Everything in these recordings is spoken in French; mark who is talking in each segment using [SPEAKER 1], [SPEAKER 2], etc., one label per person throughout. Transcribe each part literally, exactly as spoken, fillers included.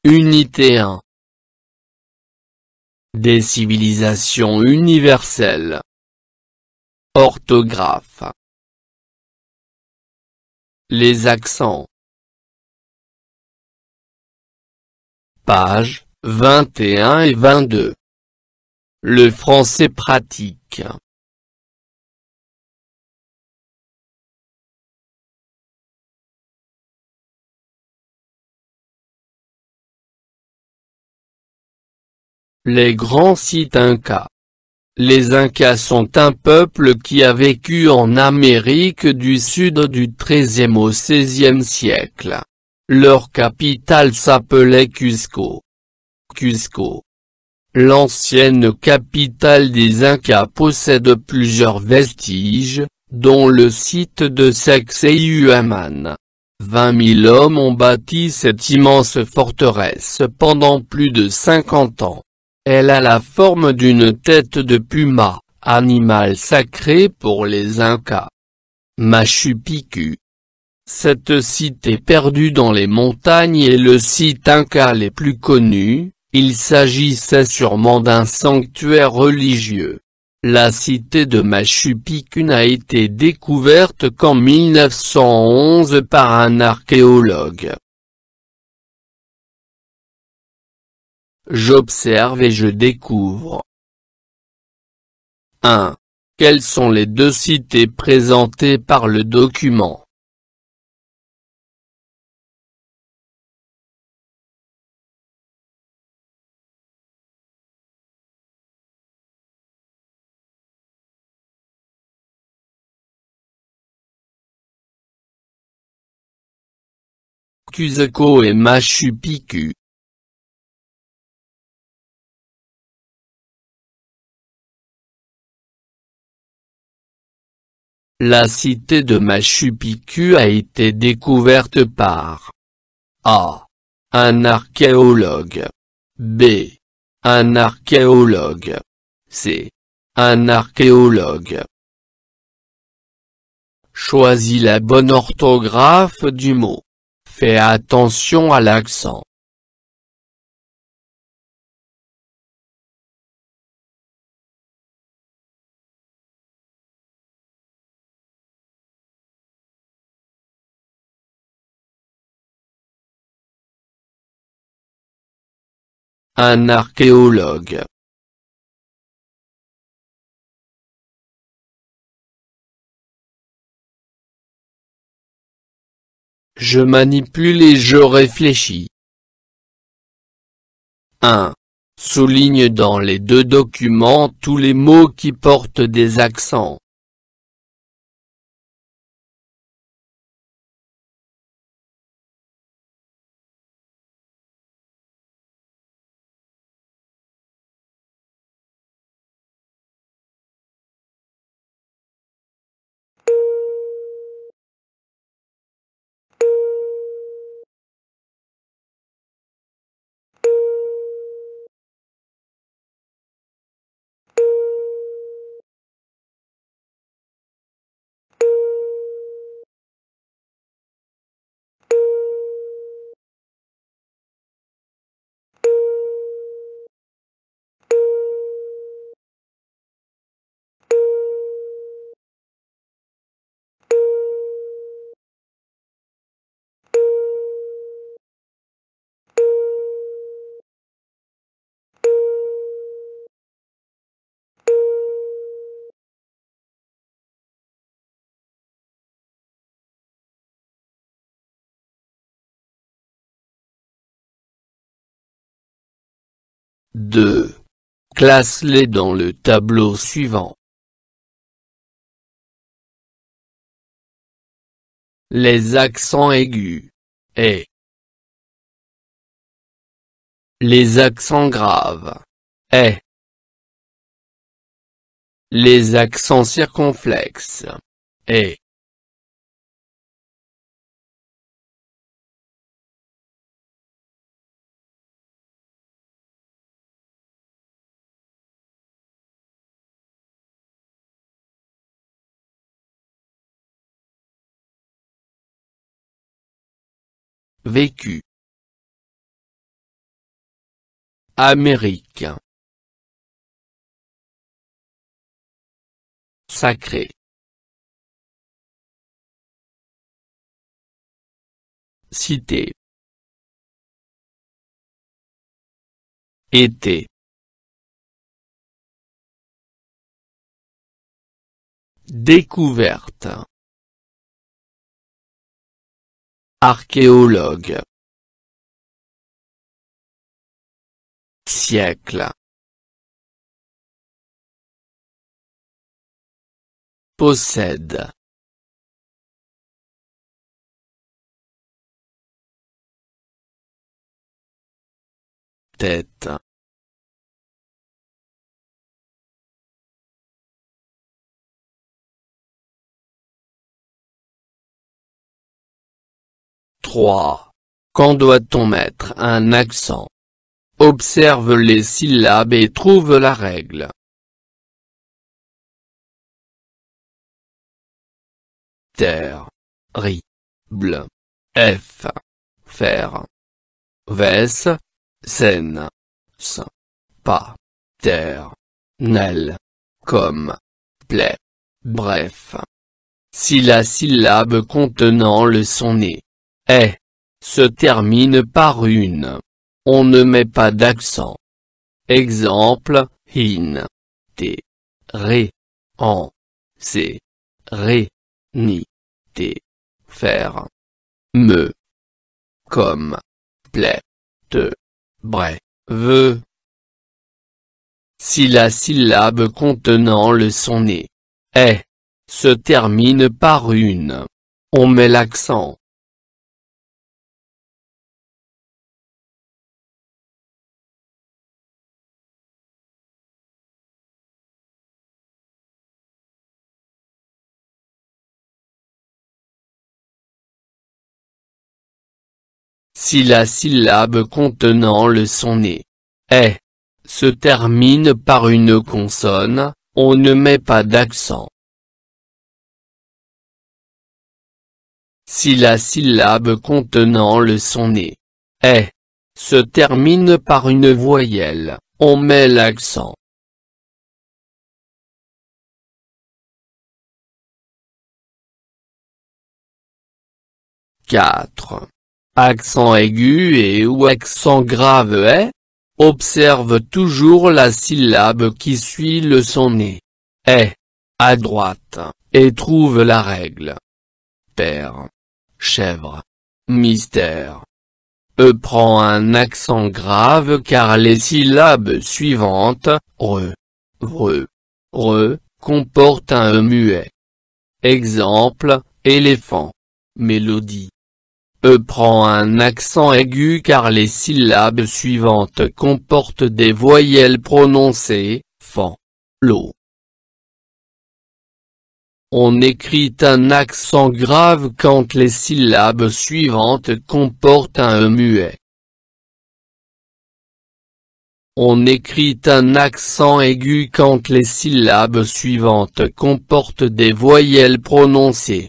[SPEAKER 1] Unité un. Des civilisations universelles. Orthographe. Les accents. Pages vingt et un et vingt-deux. Le français pratique. Les grands sites Incas. Les Incas sont un peuple qui a vécu en Amérique du Sud du treizième au seizième siècle. Leur capitale s'appelait Cusco. Cusco. L'ancienne capitale des Incas possède plusieurs vestiges, dont le site de Sacsayhuaman. vingt mille hommes ont bâti cette immense forteresse pendant plus de cinquante ans. Elle a la forme d'une tête de puma, animal sacré pour les Incas. Machu Picchu. Cette cité perdue dans les montagnes est le site Inca les plus connus. Il s'agissait sûrement d'un sanctuaire religieux. La cité de Machu Picchu n'a été découverte qu'en mille neuf cent onze par un archéologue. J'observe et je découvre. un. Quelles sont les deux cités présentées par le document? Cusco et Machu Picchu. La cité de Machu Picchu a été découverte par A. Un archéologue. B. Un archéologue. C. Un archéologue. Choisis la bonne orthographe du mot. Fais attention à l'accent. Un archéologue. Je manipule et je réfléchis. un. Souligne dans les deux documents tous les mots qui portent des accents. deux. Classe-les dans le tableau suivant. Les accents aigus. Et. Les accents graves. Et. Les accents circonflexes. Et. Vécu. Amérique. Sacré. Cité. Été. Découverte. Archéologue. Siècle. Possède. Tête. trois. Quand doit-on mettre un accent? Observe les syllabes et trouve la règle. Terre. Ri. Ble. F. Faire. Vesse. Scène. S. Pas. Terre. Nel. Comme. Plaît. Bref. Si la syllabe contenant le son né, est, se termine par une, on ne met pas d'accent. Exemple, in, t, ré, en, c, ré, ni, t, faire, me, comme, plaît, te, bref, veut. Si la syllabe contenant le son né, est, se termine par une, on met l'accent. Si la syllabe contenant le son né, est, se termine par une consonne, on ne met pas d'accent. Si la syllabe contenant le son né, est, se termine par une voyelle, on met l'accent. quatre. Accent aigu et ou accent grave est. Observe toujours la syllabe qui suit le son né, est, à droite, et trouve la règle. Père. Chèvre. Mystère. E prend un accent grave car les syllabes suivantes, re, vre, re, comportent un E muet. Exemple, éléphant. Mélodie. E prend un accent aigu car les syllabes suivantes comportent des voyelles prononcées, fan, lo. On écrit un accent grave quand les syllabes suivantes comportent un E muet. On écrit un accent aigu quand les syllabes suivantes comportent des voyelles prononcées.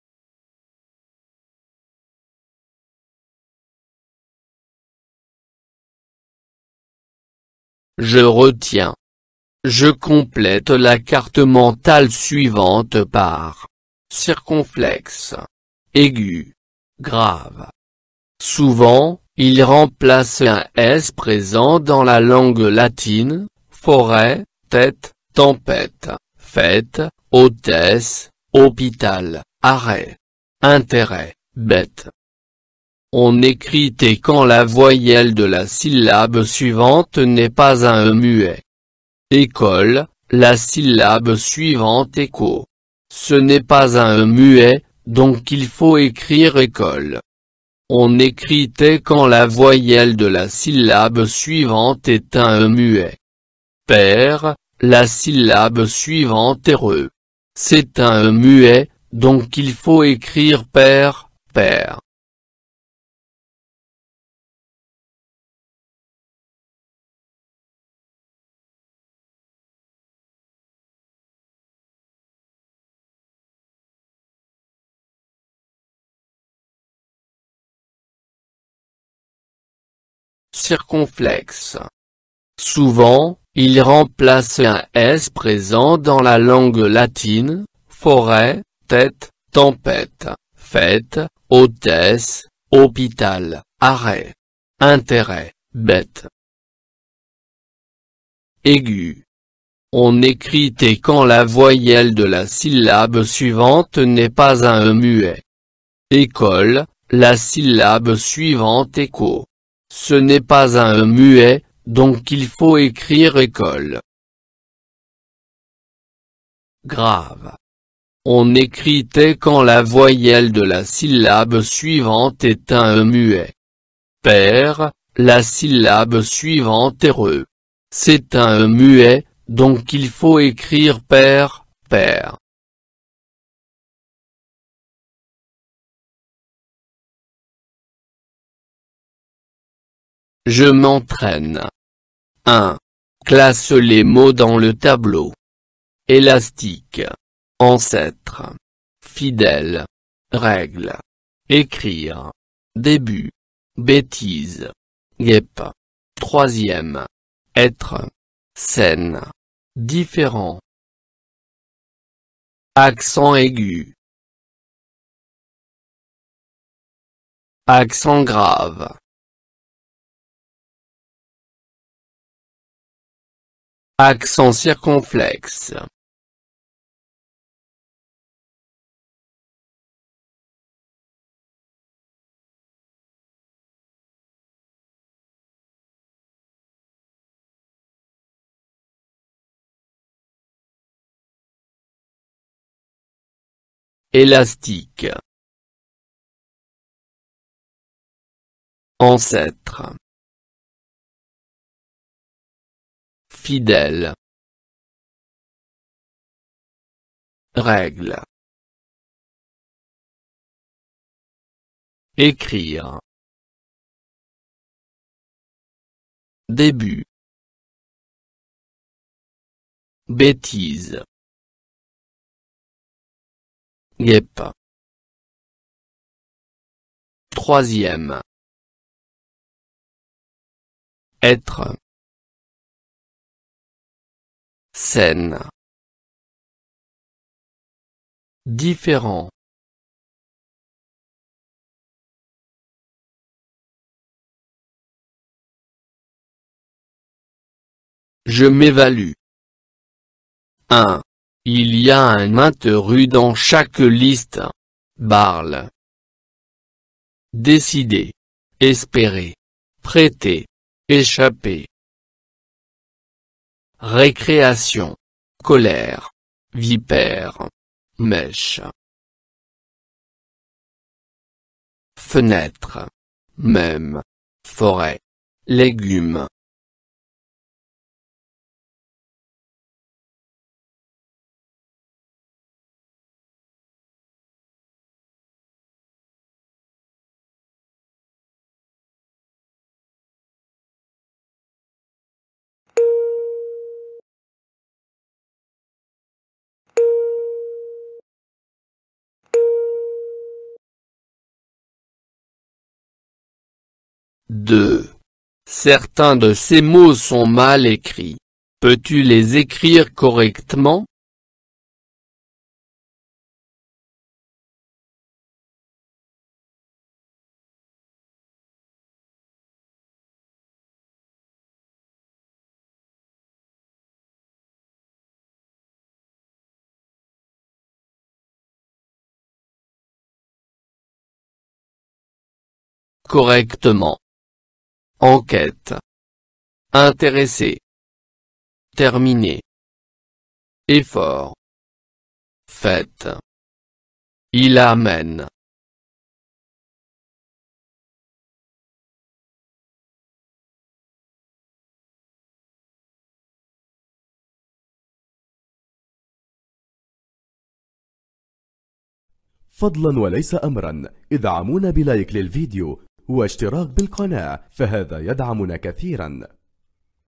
[SPEAKER 1] Je retiens. Je complète la carte mentale suivante par circonflexe, aigu, grave. Souvent, il remplace un S présent dans la langue latine, forêt, tête, tempête, fête, hôtesse, hôpital, arrêt, intérêt, bête. On écrit T quand la voyelle de la syllabe suivante n'est pas un E muet. École, la syllabe suivante écho. Ce n'est pas un E muet, donc il faut écrire école. On écrit T quand la voyelle de la syllabe suivante est un E muet. Père, la syllabe suivante est re. C'est un E muet, donc il faut écrire père, père. Circonflexe. Souvent, il remplace un S présent dans la langue latine: forêt, tête, tempête, fête, hôtesse, hôpital, arrêt, intérêt, bête. Aigu. On écrit T quand la voyelle de la syllabe suivante n'est pas un E muet. École, la syllabe suivante écho. Ce n'est pas un E muet, donc il faut écrire école. Grave. On écrit T quand la voyelle de la syllabe suivante est un E muet. Père, la syllabe suivante est re. C'est un E muet, donc il faut écrire père, père. Je m'entraîne. un. Classe les mots dans le tableau. Élastique. Ancêtre. Fidèle. Règle. Écrire. Début. Bêtise. Guêpe. Troisième. Être. Scène. Différent. Accent aigu. Accent grave. Accent circonflexe. Élastique. Ancêtre. Fidèle. Règle. Écrire. Début. Bêtise. Guêpe. Troisième. Être. Scène. Différent. Je m'évalue. un. Il y a un interru dans chaque liste. Barle. Décider. Espérer. Prêter. Échapper. Récréation. Colère. Vipère. Mèche. Fenêtre. Même. Forêt. Légumes. deux. Certains de ces mots sont mal écrits. Peux-tu les écrire correctement? Correctement. Enquête. Intéressé. Terminé. Effort. Fête. Il amène.
[SPEAKER 2] فضلا وليس أمرا ادعمونا بلايك للفيديو واشتراك بالقناة، فهذا يدعمنا كثيرا.